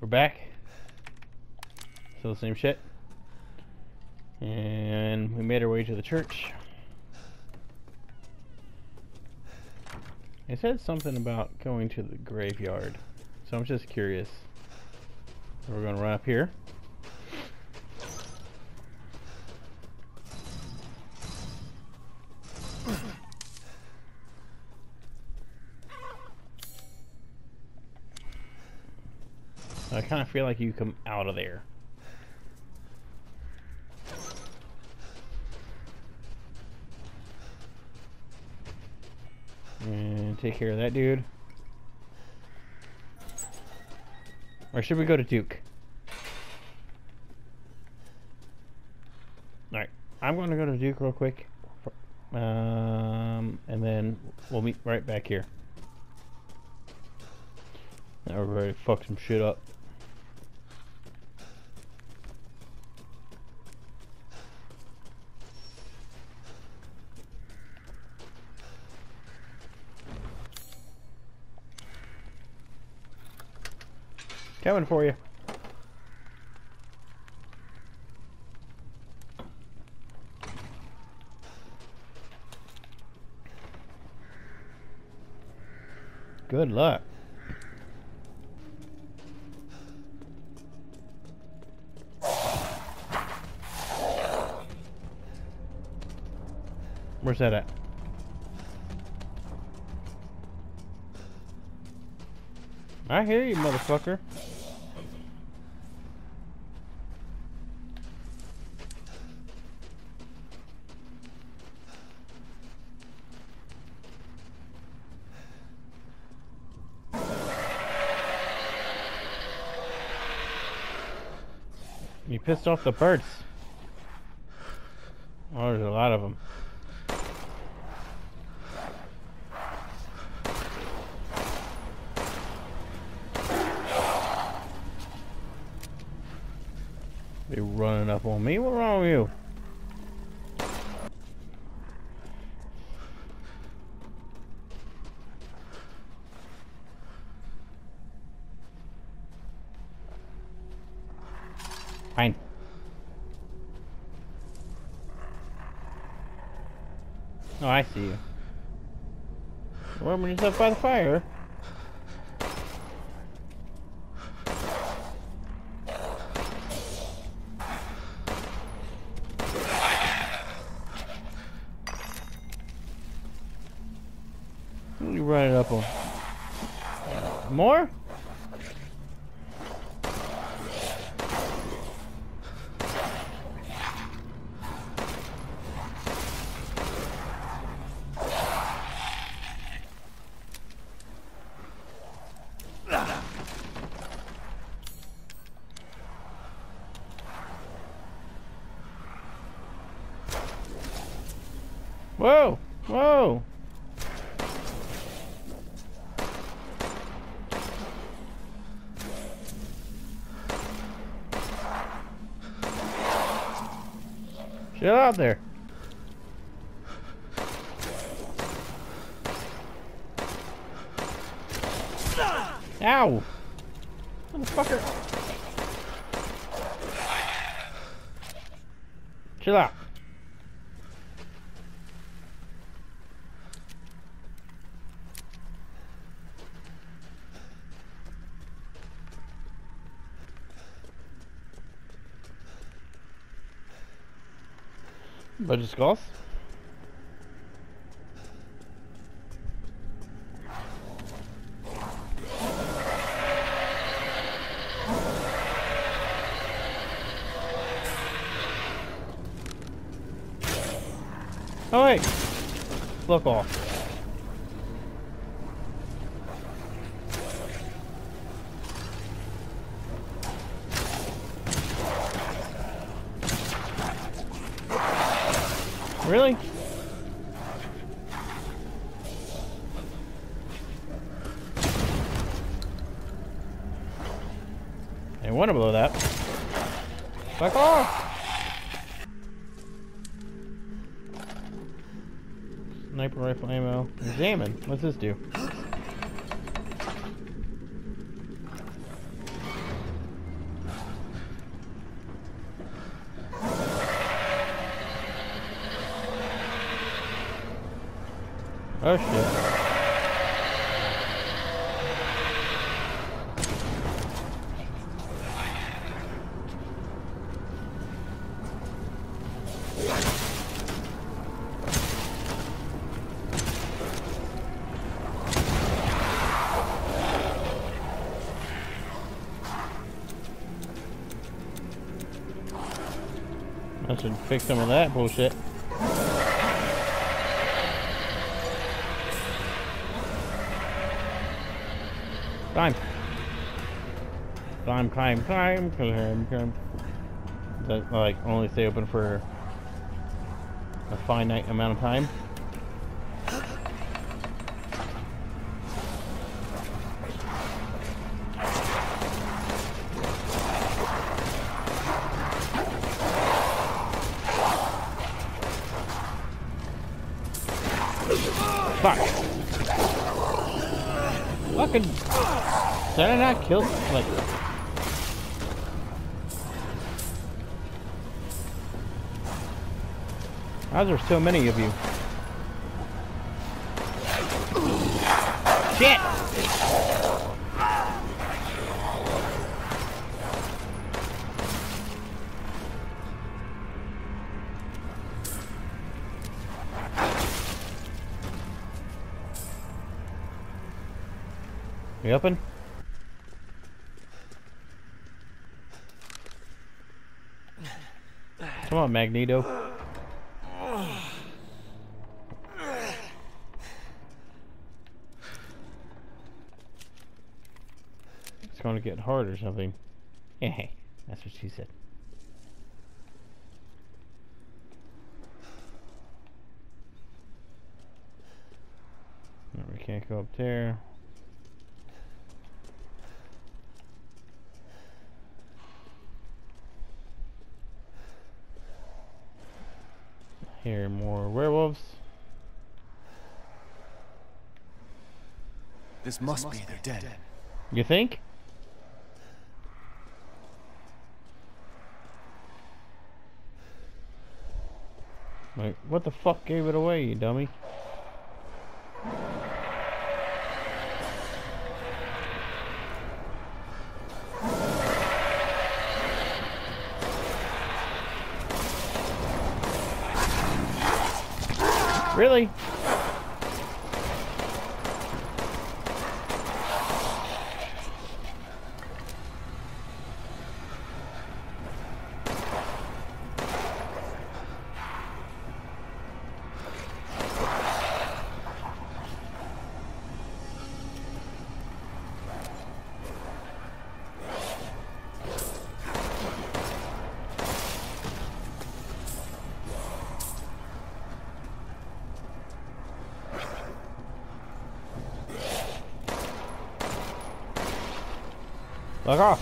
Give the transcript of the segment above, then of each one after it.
back. Still the same shit. And we made our way to the church. It said something about going to the graveyard, so I'm just curious. So we're gonna run up here. I kind of feel like you come out of there. And take care of that dude. Or should we go to Duke? Alright, I'm going to go to Duke real quick. And then we'll meet right back here. Now we're ready to fuck some shit up. Coming for you. Good luck. Where's that at? I hear you, motherfucker. You pissed off the birds. Oh, there's a lot of them. They running up on me. What's wrong with you? Fine. Oh, I see you. Warming yourself by the fire. What are you running up on? More? Whoa! Whoa! Chill out there. Ow! Motherfucker! Chill out. Bunch of skulls. Oh wait, look off. Really? I want to blow that. Fuck off! Sniper rifle ammo. Examine. What's this do? Oh shit. I should fix some of that bullshit. Climb. Climb, climb, climb, climb, climb. Does that like only stay open for a finite amount of time? Fuck. Fucking. Did I not kill? Like. Why are there so many of you? Shit! You open? Come on, Magneto. It's gonna get hard or something. Yeah, that's what she said. No, we can't go up there. Here, more werewolves. This must be their den. You think? Like, what the fuck gave it away, you dummy? Really? Fuck off.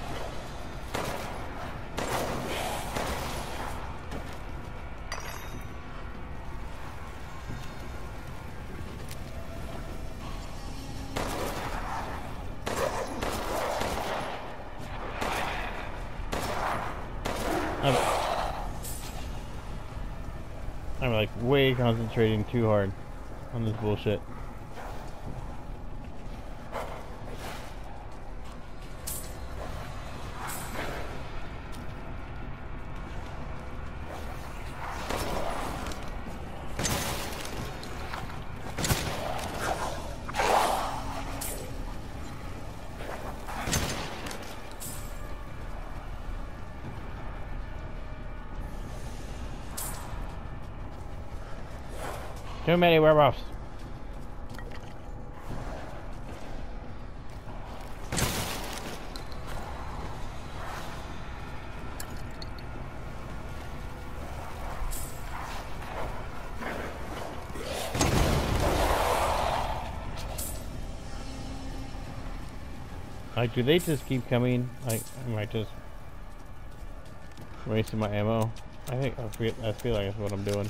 I'm like way concentrating too hard on this bullshit. Too many werewolves. Like, do they just keep coming? Like, am I just wasting my ammo? I feel like that's what I'm doing.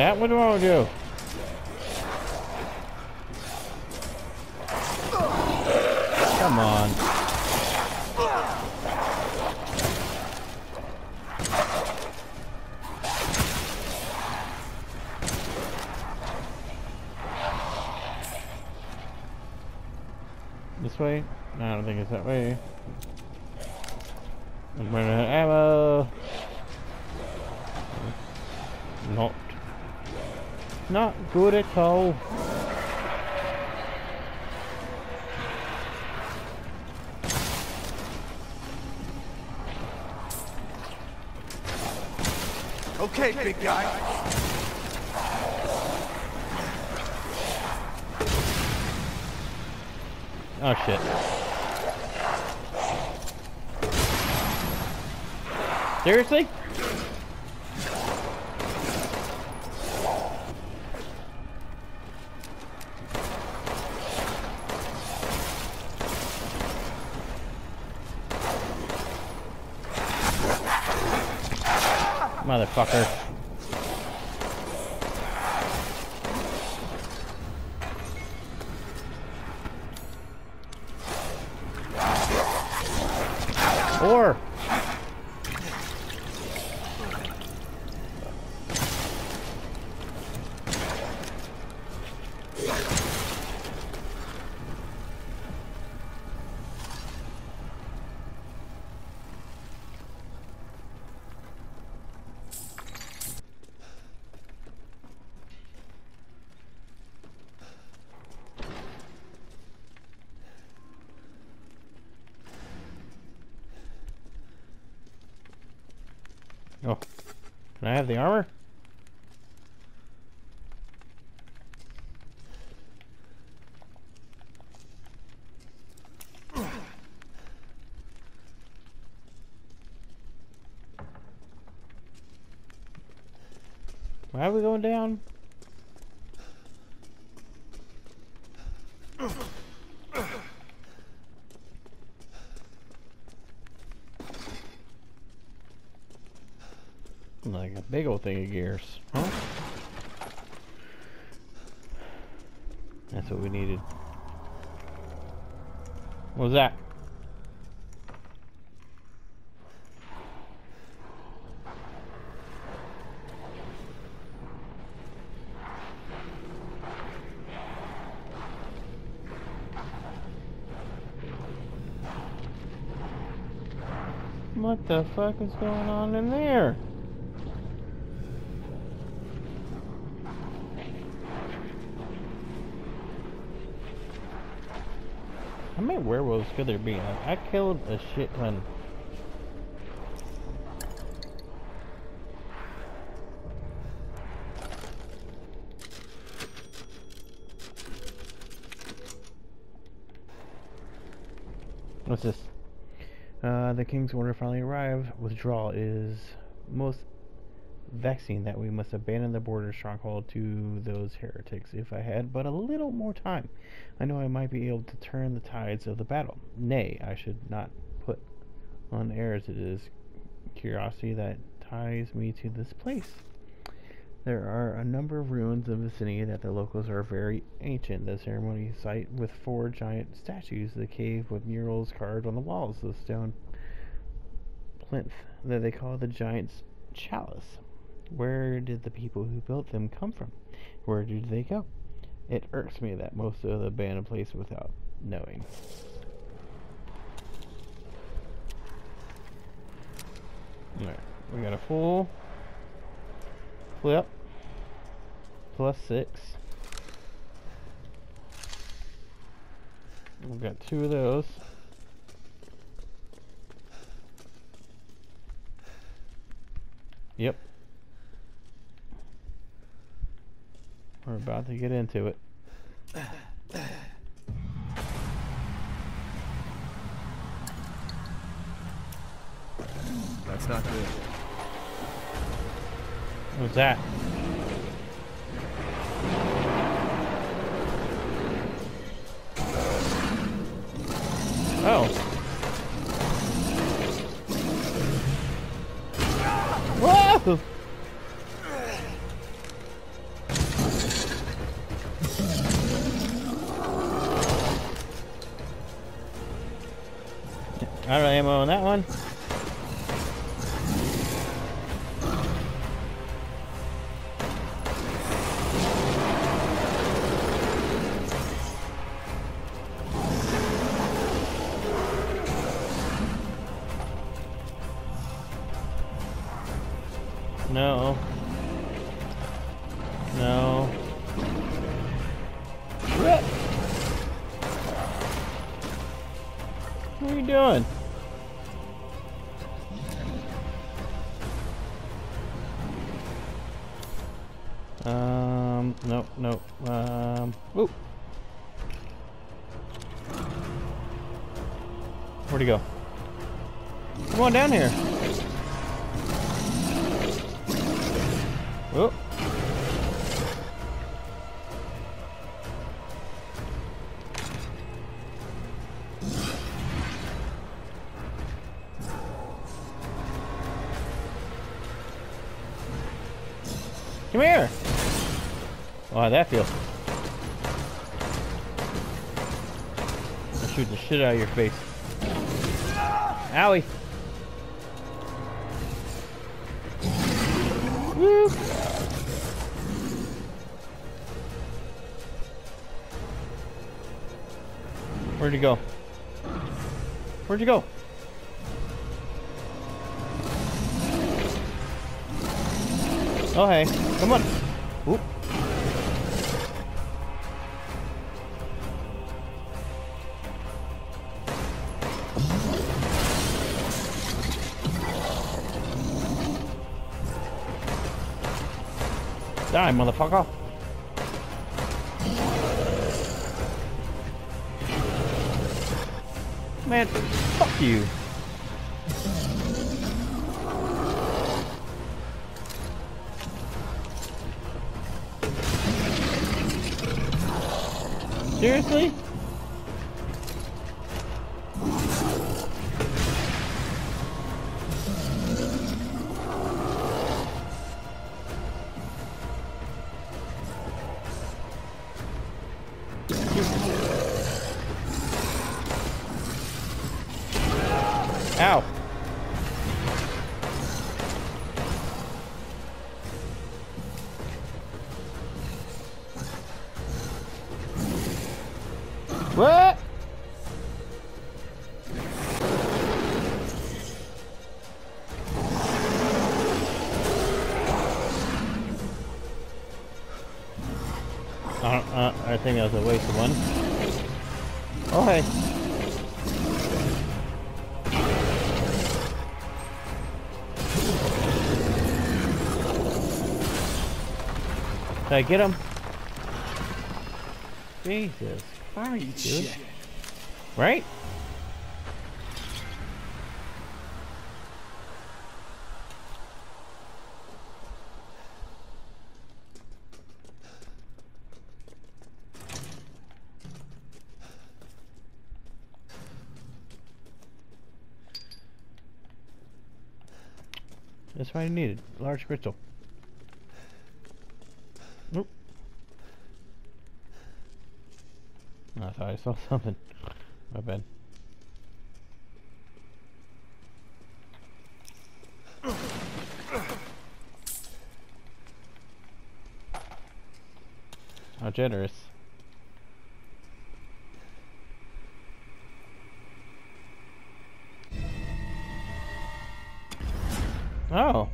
that? What do I want to do? Come on. This way? No, I don't think it's that way. I'm running out of ammo. Not good at all. Okay, big guy. Oh shit. Seriously? Motherfucker. Or oh, can I have the armor? Why are we going down? Like a big old thing of gears, huh? That's what we needed. What was that? What the fuck is going on in there? How many werewolves could there be? Like, I killed a shit ton. What's this? The king's order finally arrived. Withdrawal is most vexing that we must abandon the border stronghold to those heretics. If I had but a little more time, I know I might be able to turn the tides of the battle. Nay, I should not put on airs. It is curiosity that ties me to this place. There are a number of ruins in the vicinity that the locals are very ancient. The ceremony site with 4 giant statues, the cave with murals carved on the walls, the stone plinth that they call the giant's chalice. Where did the people who built them come from? Where did they go? It irks me that most of the abandoned place without knowing. Alright, we got a full flip plus 6. We've got 2 of those. Yep. We're about to get into it. That's not good. What's that? Oh. Whoa! Out of ammo on that one. No. No. What? What are you doing? Nope, nope. Ooh. Where'd he go? Come on down here. Oh. Come here. Oh, how'd that feel? I'll shoot the shit out of your face. Owie. Woo. Where'd you go? Where'd you go? Oh, hey. Come on. Oop. Die, motherfucker. Man, fuck you. Seriously? Ow. What? I think that was a waste of one. Oh, hey. Did I get him? Jesus Christ, dude. Right? That's what I needed. Large crystal. Nope. I thought I saw something. My bad. How generous. Oh.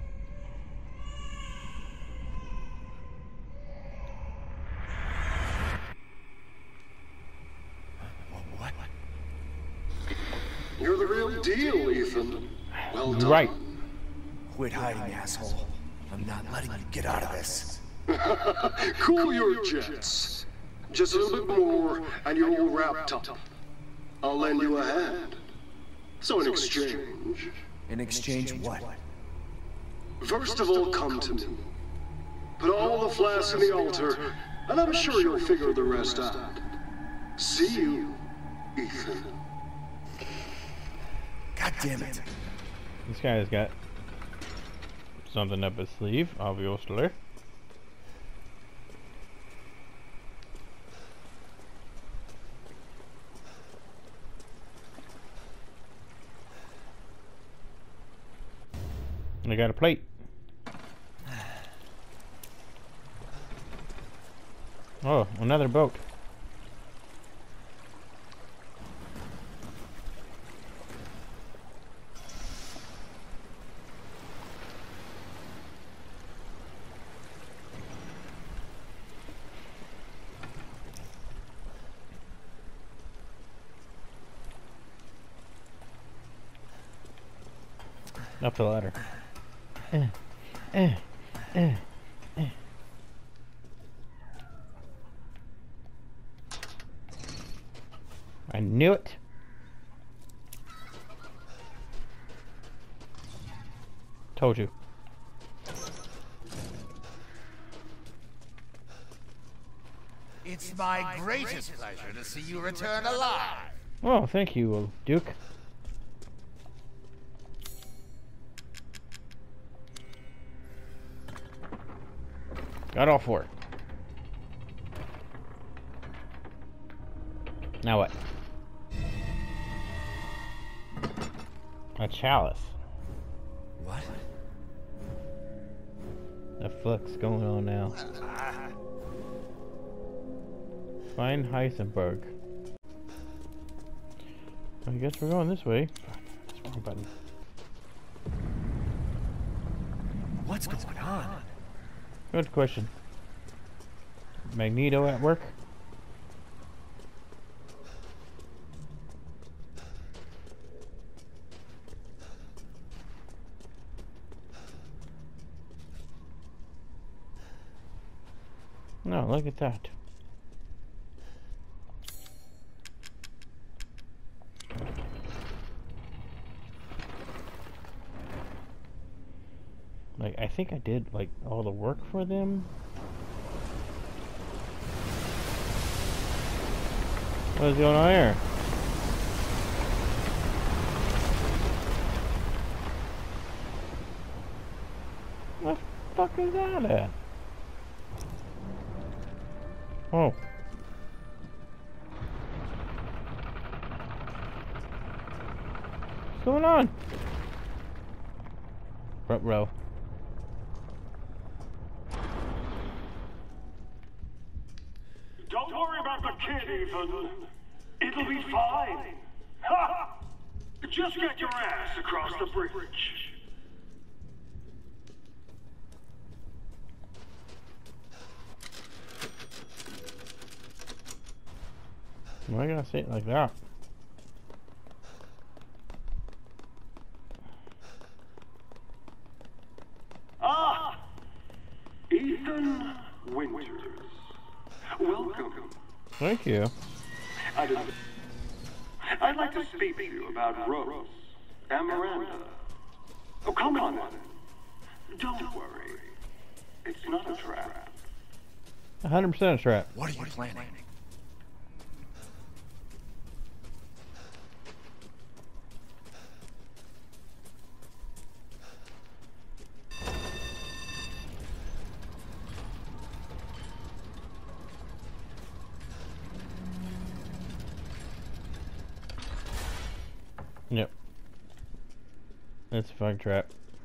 What? You're the real deal, Ethan. Well done. Right. Quit hiding, asshole. I'm not letting you get out of this. Cool your jets. Just a little bit more, and you're all wrapped up. I'll lend you a hand. So in exchange... In exchange what? First of all, come to me. Put all the flasks in the altar, and I'm sure you'll figure the rest out. See you, Ethan. God damn it. This guy's got something up his sleeve, obviously. I got a plate. Oh, another boat. Up the ladder. I knew it. Told you. It's my greatest pleasure to see you return alive. Oh, thank you, Duke. Got all four. Now what? A chalice. What? The fuck's going on now? Find Heisenberg. I guess we're going this way. That's the wrong button. What's going on? Good question. Magneto at work? No, look at that. Like, I think I did, like, all the work for them. What is going on here? What the fuck is that at? Oh. What's going on? Front row. Don't worry about the kid, Ethan. It'll be fine. Ha! Just get your ass across the bridge. Why gotta say it like that? Ah! Ethan Winters. Welcome. Thank you. I'd like to speak to you about Rose and Miranda. Oh, come on. Don't worry. It's not a trap. 100% a trap. What are you planning? Yep. It's a fucking trap.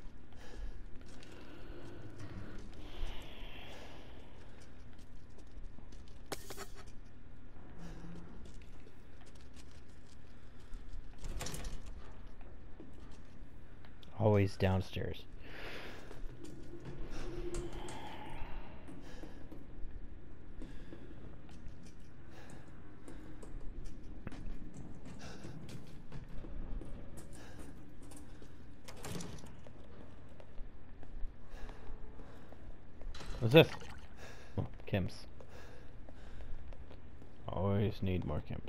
Always downstairs. What's this? Oh, chems. Always need more chems.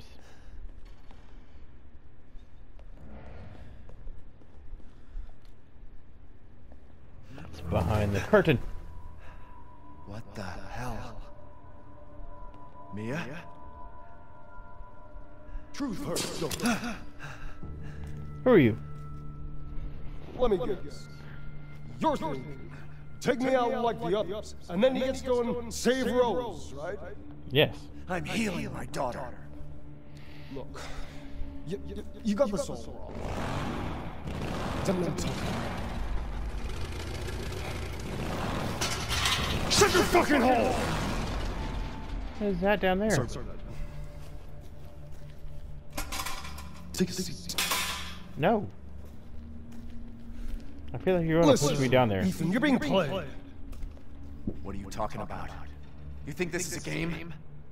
It's behind the curtain. What the hell? Mia? Truth hurts, don't it? Who are you? Let me guess. You're thinking, take me out like the others, and then he gets to go and save Rose, right? Yes. I'm healing my daughter. Look, you got this all wrong. It's a mental. Shut your fucking hole! What is that down there? Sorry. Take a seat. No. I feel like you're gonna push me down there. Ethan, you're being played. What are you talking about? You think this is a game?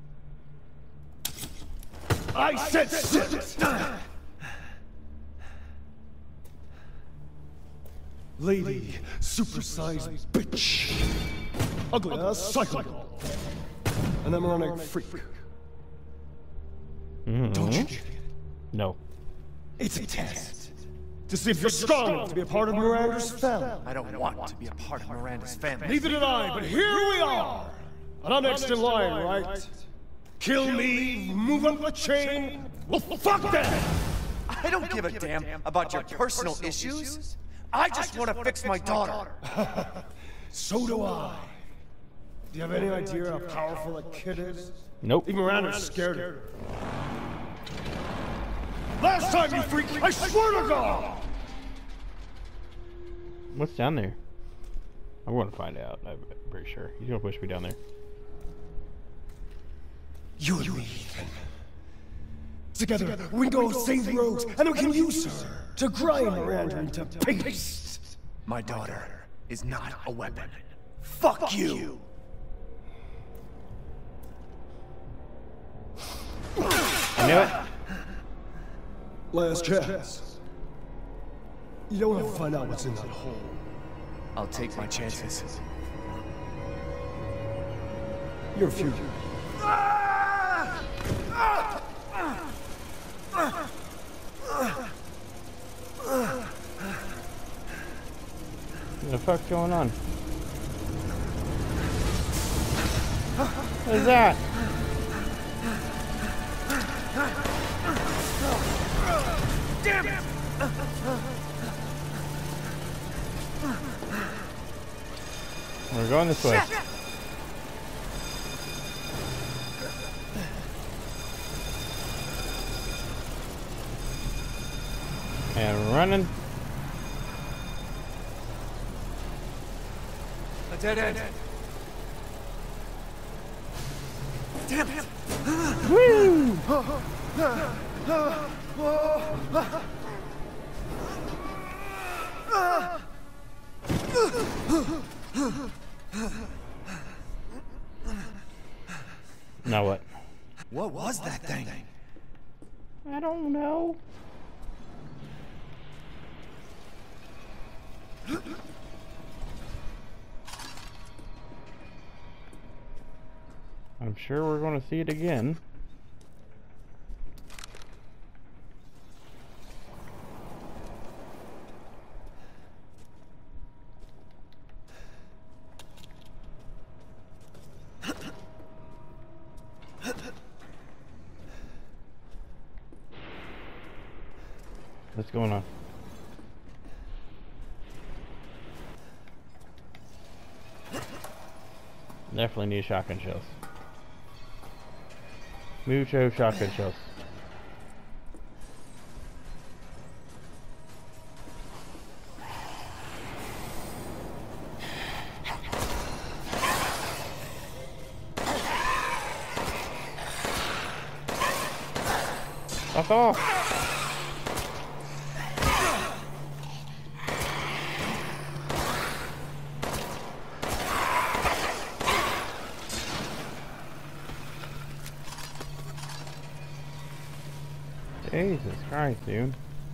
I said sit! Lady, supersized bitch. Ugly ass psycho doll. An emeronic freak. Don't you get it? No. It's a test. To see if you're strong enough to be a part of Miranda's family. I don't want to be a part of Miranda's family. Neither did I, but here we are. And I'm next in line, right? Kill me, move up the chain. Well, fuck that! I don't give a damn about your personal issues. I just want to fix my daughter. So do I. Do you have any idea how powerful that kid is? Nope. Even Miranda's scared of her. Last time, you freak! I swear to God! What's down there? I'm going to find out. I'm pretty sure. He's going to push me down there. You and me, Ethan. Together, we can go save Rose, and we can use her to grind Miranda into paste. My daughter is not a weapon. Fuck you! I knew it. Last chance. You don't want to find out what's in that hole. I'll take my chances. Your future. What the fuck's going on? What is that? Damn it! We're going this way. And running. A dead end. Damn it! Woo! Now what? What was that thing? I don't know. I'm sure we're going to see it again. What's going on? Definitely need shotgun shells. Mucho shotgun shells. Fuck off! Jesus Christ, dude.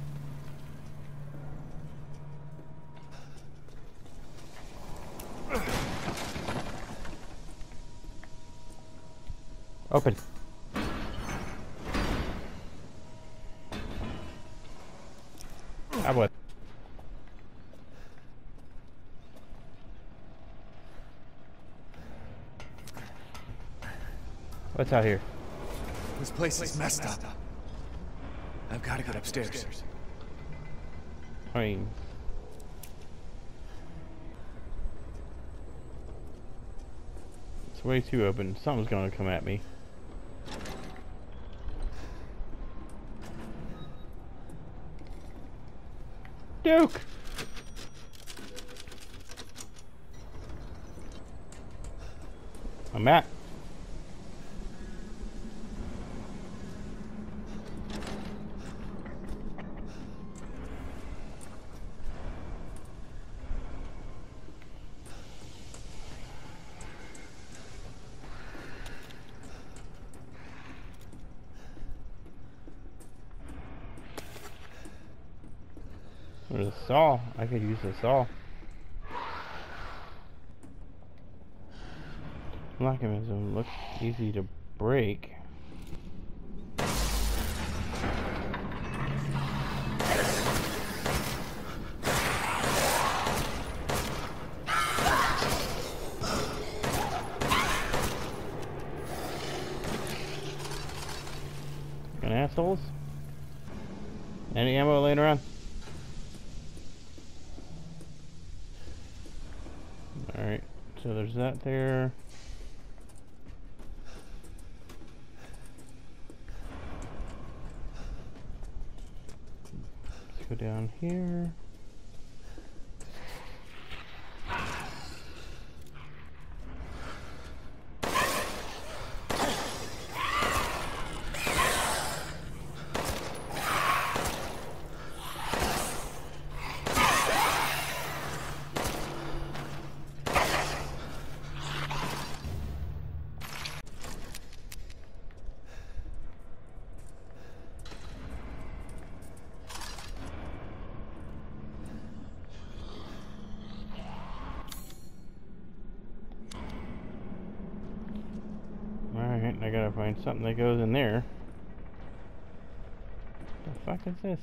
Open. What? What's out here? This place is messed up. I've got to get upstairs. I mean... it's way too open. Something's gonna come at me. Duke! Come back. There's a saw. I could use a saw. Mechanism looks easy to break. Fucking assholes. Any ammo laying around? Alright, so there's that there. Let's go down here. Alright, I gotta find something that goes in there. What the fuck is this?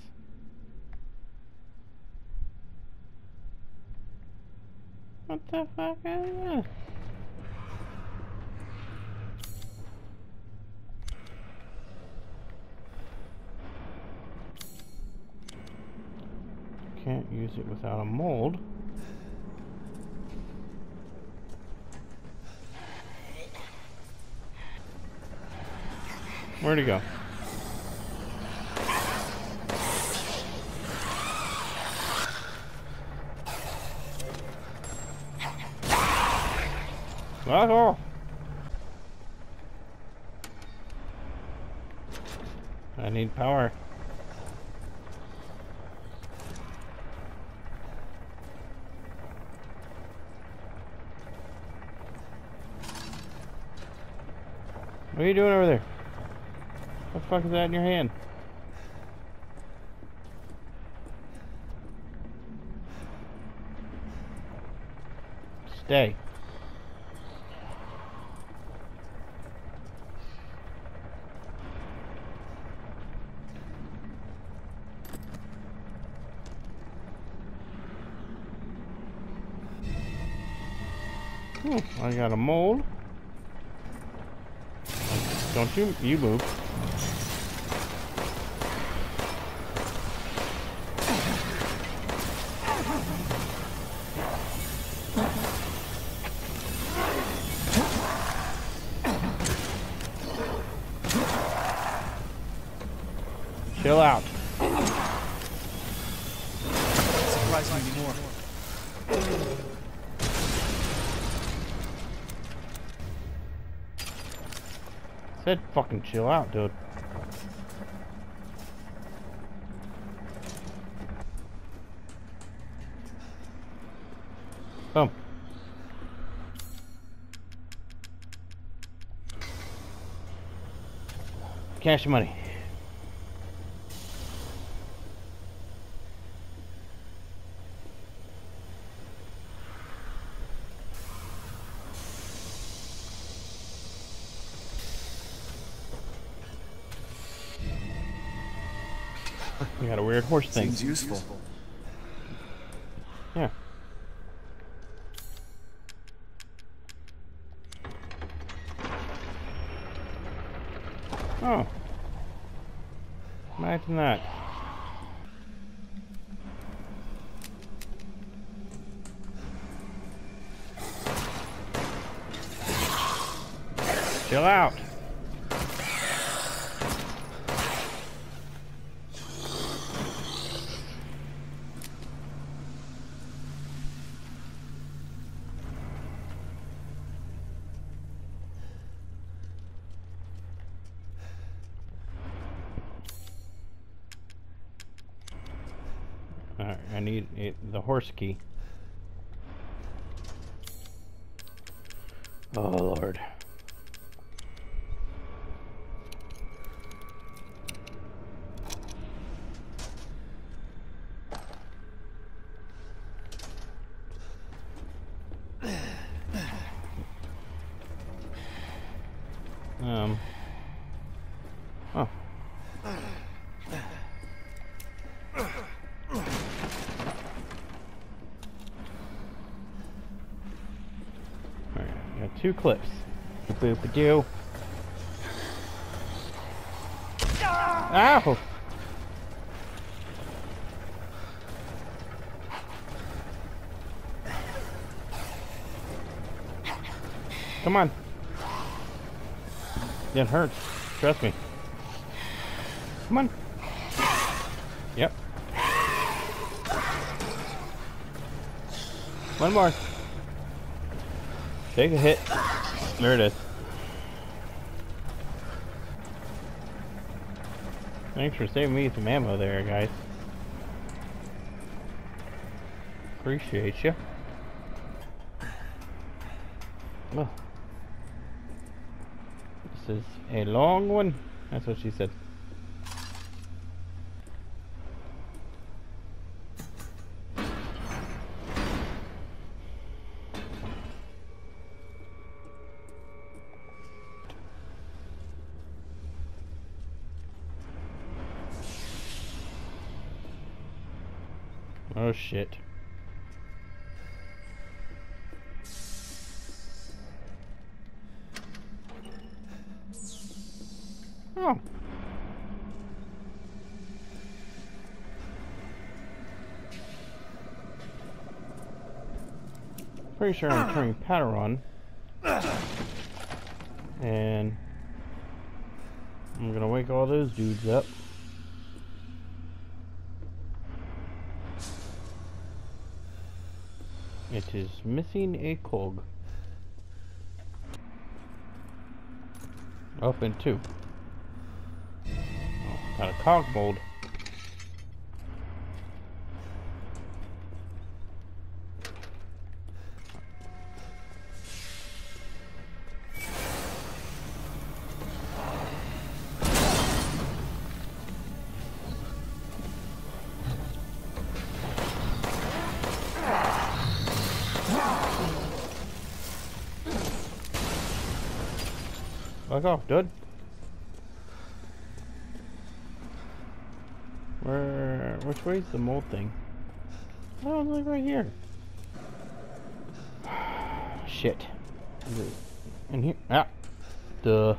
What the fuck is this? Can't use it without a mold. Where'd he go? Oh. I need power. What are you doing over there? What the fuck is that in your hand? Stay. I got a mold. Don't you move. Chill out. Surprise me more. Said fucking chill out, dude. Boom. Cash money. We got a weird horse thing. Seems useful. Yeah. Oh. Imagine that. Chill out. Alright, I need the horse key. Oh, Lord. Oh. Alright, got 2 clips. Boop-a-doo. Ow! Come on. It hurts. Trust me. Come on. Yep. One more. Take a hit. There it is. Thanks for saving me some ammo there, guys. Appreciate you. Oh. This is a long one. That's what she said. Oh shit. Oh. Pretty sure I'm turning power on. And I'm gonna wake all those dudes up. It is missing a cog. Up in 2. Oh, got a cog mold. Fuck off, dude. Which way's the mold thing? Oh, it's like right here. Shit. Is it in here? Ah. Duh.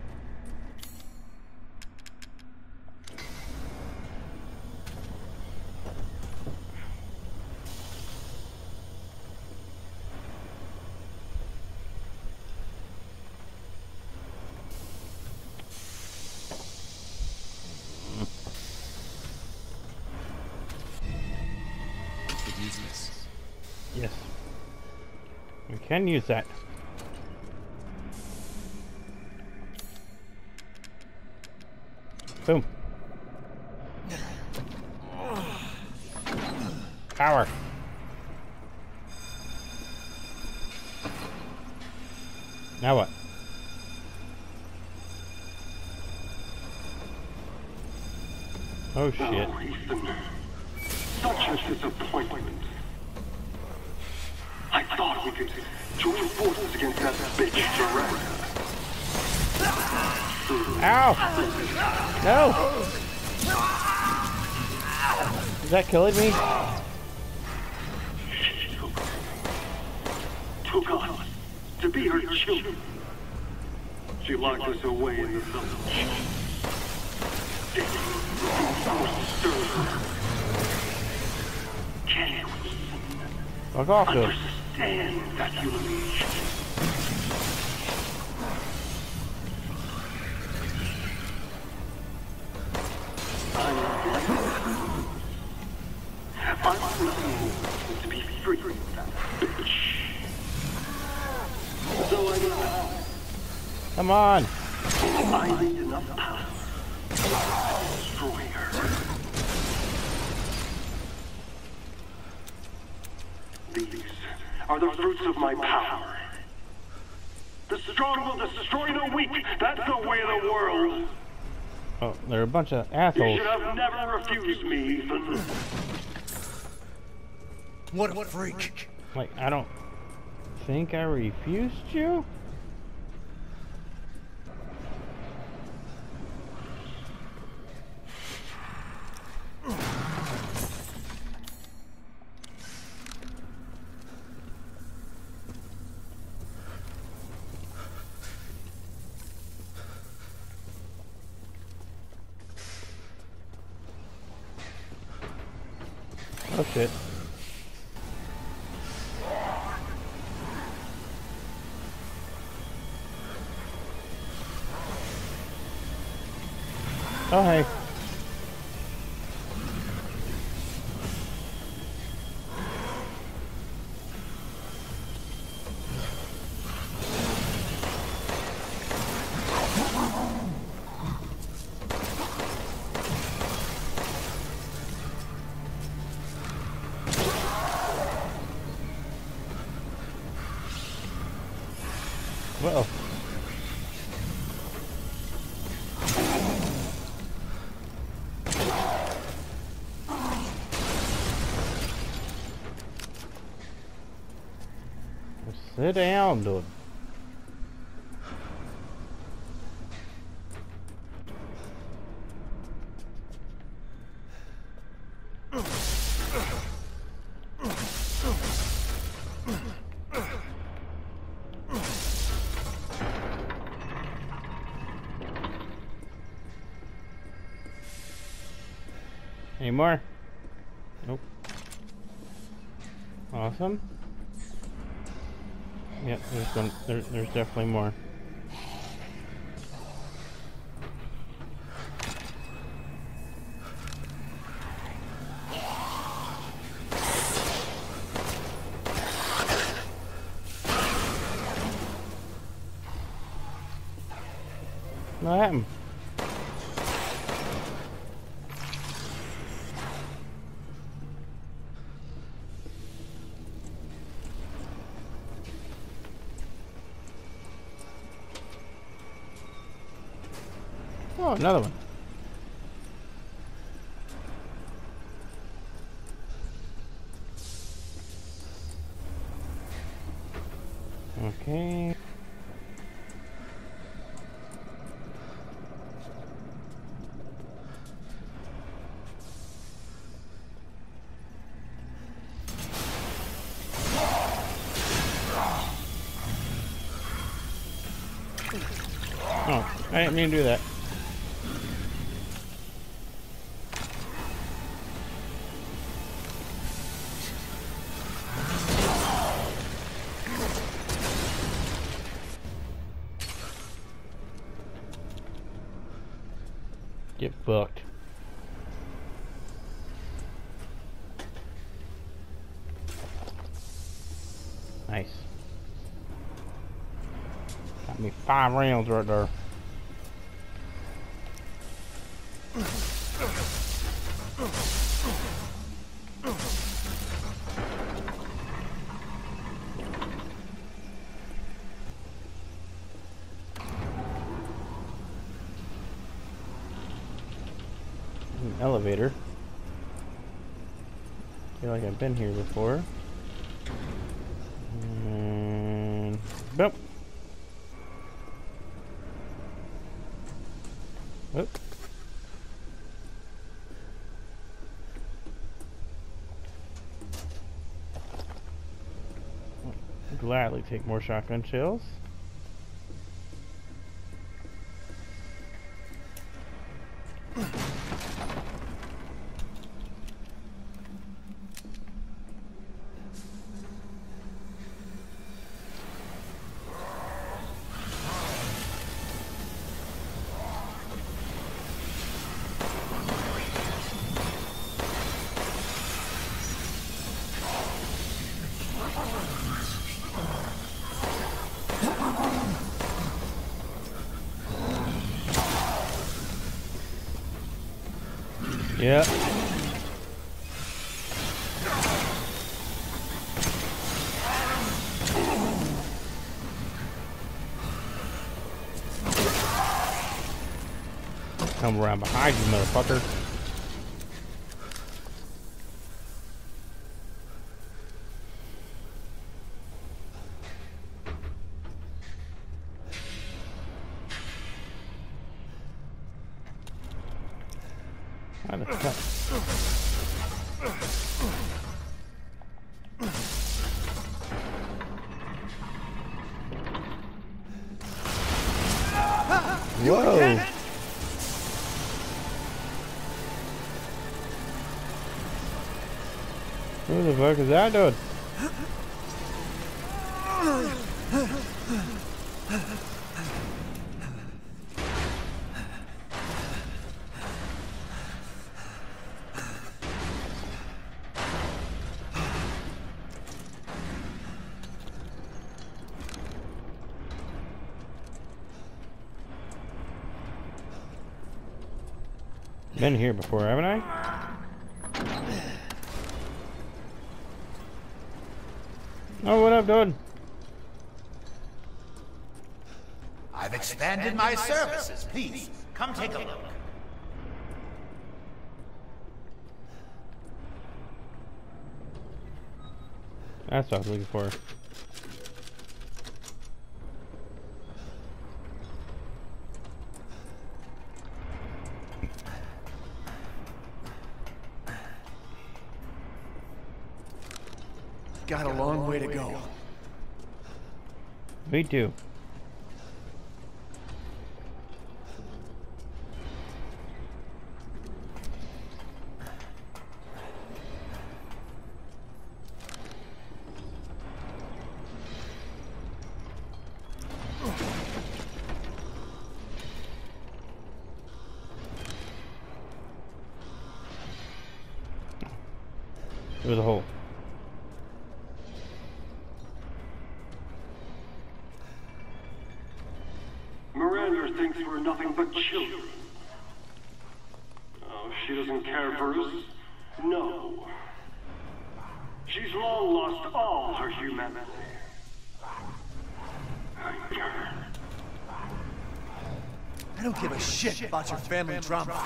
Yes. We can use that. Boom. Power. Now what? Oh shit. Oh, Ethan. Such a disappointment. I thought we could join forces against that bitch Jiraiya. Ow! No! Is that killing me? She took us to be her children. She locked us away in the village. Can we Fuck off, dude. understand that humiliation? I'm looking to be free from that bitch. So I know. Come on. I need enough power. Destroy her. the fruits of my power. The strong will destroy the weak. That's the way of the world. Oh, they're a bunch of You assholes. should have never refused me, Ethan. What a freak. Like, I don't think I refused you? Oh shit. Oh hey. Well. Sit down, dude. Any more? Nope. Awesome. Yep, there's definitely more. What happened? Oh, another one. Okay. Oh, I didn't mean to do that. Get booked. Nice. Got me 5 rounds right there. An elevator. Feel like I've been here before. And boop. Oop. Gladly take more shotgun shells. Yep. come around behind you, motherfucker. Why the fuck? Whoa! Who the fuck is that dude? Been here before, haven't I? Oh, what up, dude? I've expanded my services. Please, come take a look. That's what I was looking for. Got a long way to go. Me too. There was a hole. Miranda thinks we're nothing but children. Oh, she doesn't care for us. No. She's long lost all her humanity. I don't give a shit about your family drama.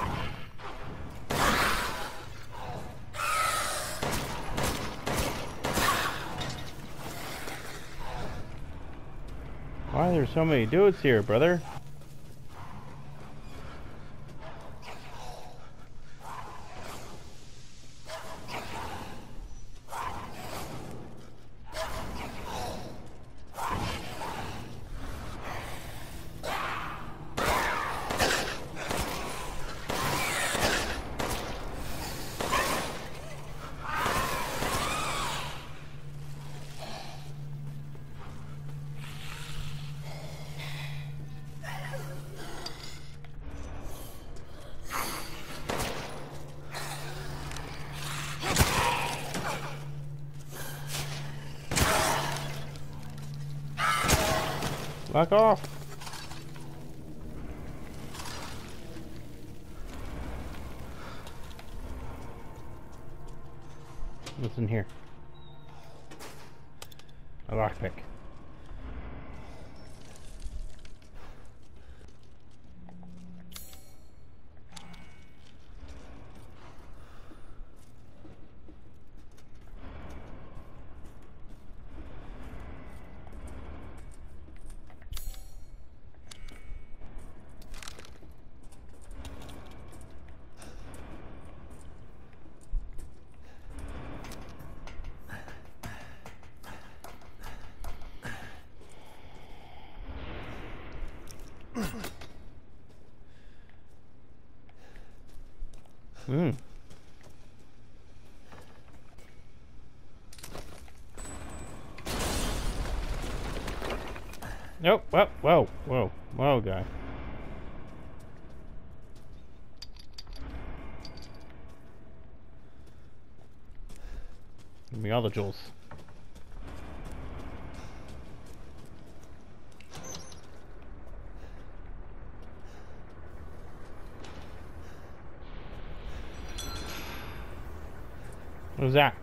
Why are there so many dudes here, brother? Fuck off! What's in here? A lockpick. Hmm. Nope. Whoa, guy. Give me all the jewels. What was that?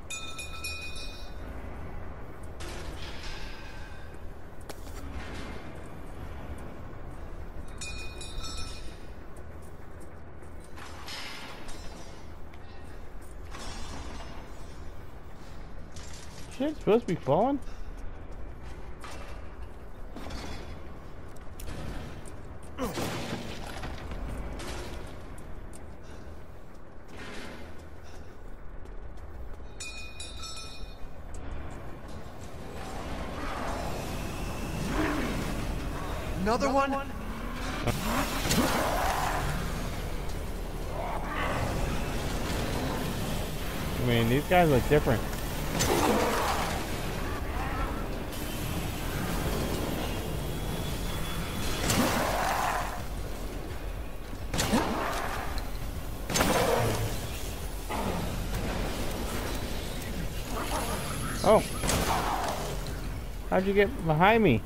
shit supposed to be falling? Another one? I mean, these guys look different. Oh. How'd you get behind me?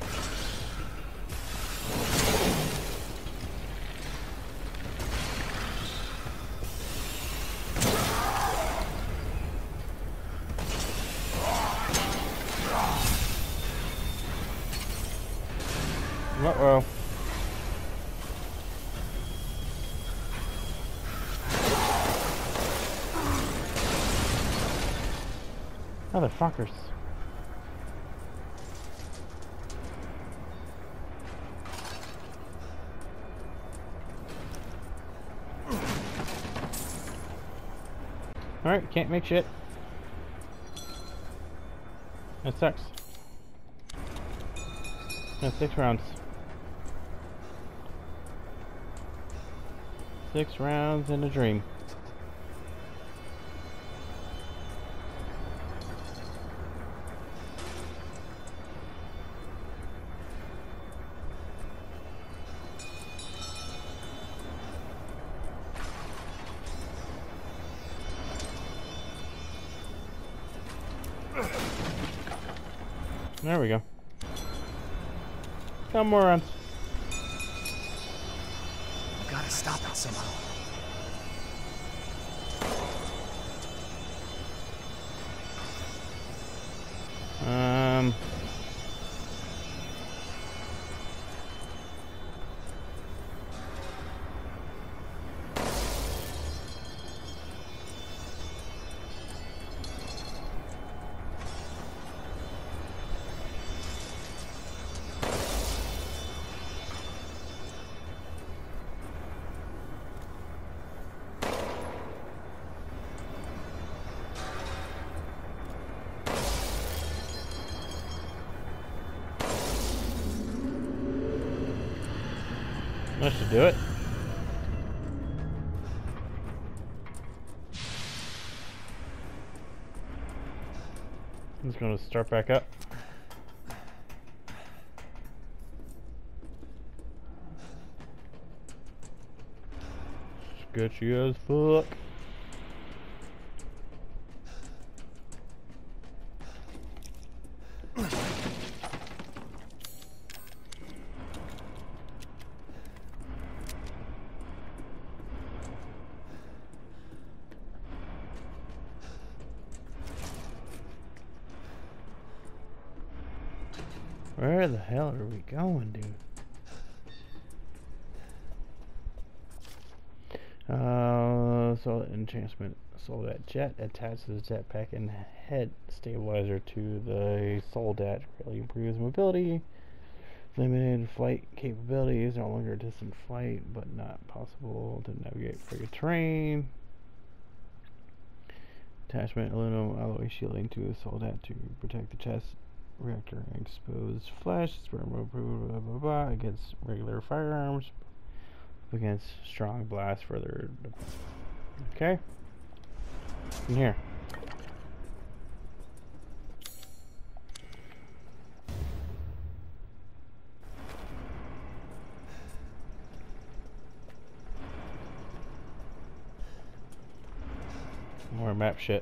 Uh-oh. Motherfuckers. Alright, can't make shit. That sucks. That's 6 rounds. 6 rounds in a dream. There we go. Come more rounds. Gotta stop it somehow. That should do it. I'm just going to start back up. Sketchy as fuck. Where the hell are we going, dude? So enchantment Soldat jet attached to the jetpack and head stabilizer to the Soldat greatly improves mobility. Limited flight capabilities, no longer distant flight, but not possible to navigate for your terrain. Attachment aluminum alloy shielding to the Soldat to protect the chest. Reactor exposed flash, blah, blah, blah, blah, against regular firearms, against strong blast further. Okay, in here. More map shit.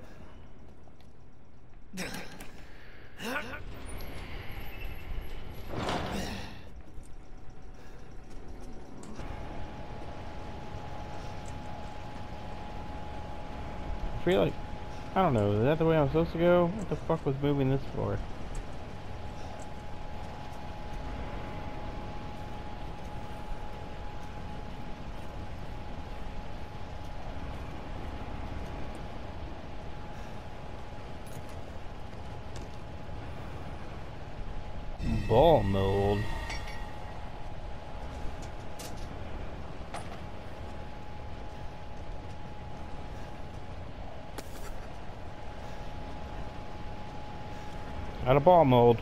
I feel like, I don't know, is that the way I'm supposed to go? What the fuck was moving this for? ball mold. Out of ball mold.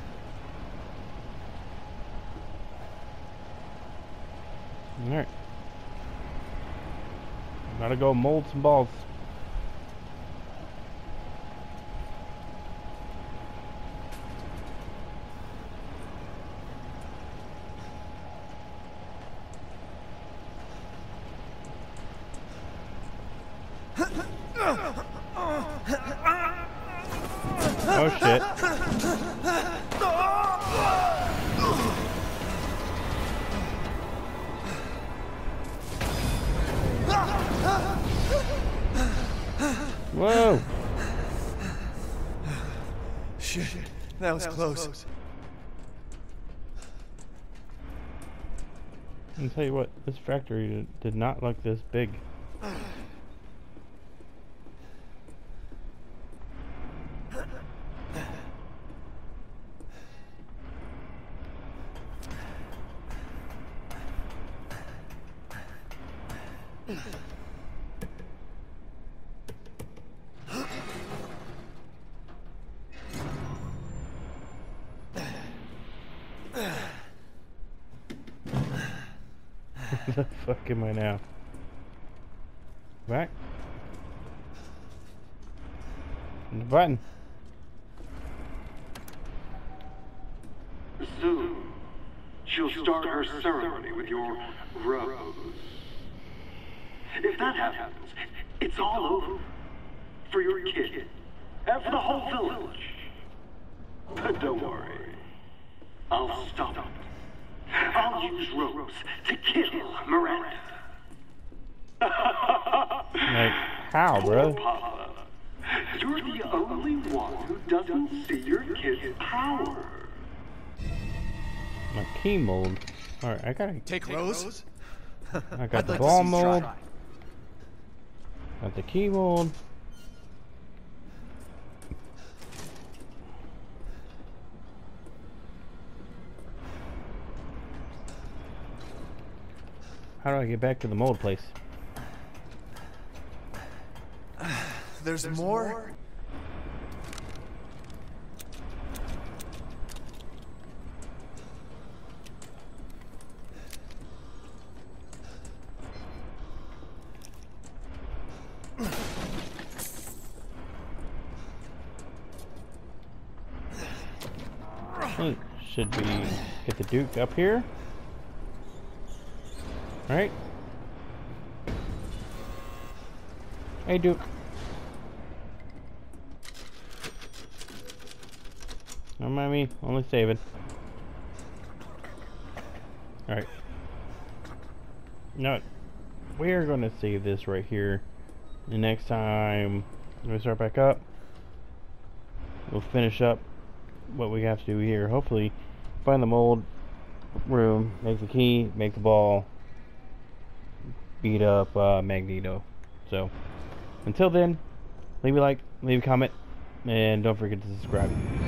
Alright. Gotta go mold some balls. Oh shit. Whoa. Shit, that was close. I'll tell you what, this factory did not look this big. Where the fuck am I now? Back? And the button. Soon, she'll start her ceremony with your rose. If that happens, it's all over. For your kid. And for the whole village. But don't worry. I'll stop it. I'll use Rose to kill Miranda. Like, how, bro? Papa, you're the only one who doesn't see your kid's power. My key mold. Alright, I gotta Take Rose? I got I'd the like ball to see you mold. try. Got the key mold. How do I get back to the mold place? There's more? Should we get the Duke up here? Alright. Hey, Duke. Don't mind me, only saving. Alright. No, we're gonna save this right here. The next time we start back up, we'll finish up what we have to do here. Hopefully, find the mold room, make the key, make the ball, beat up Magneto. So, until then, leave a like, leave a comment, and don't forget to subscribe.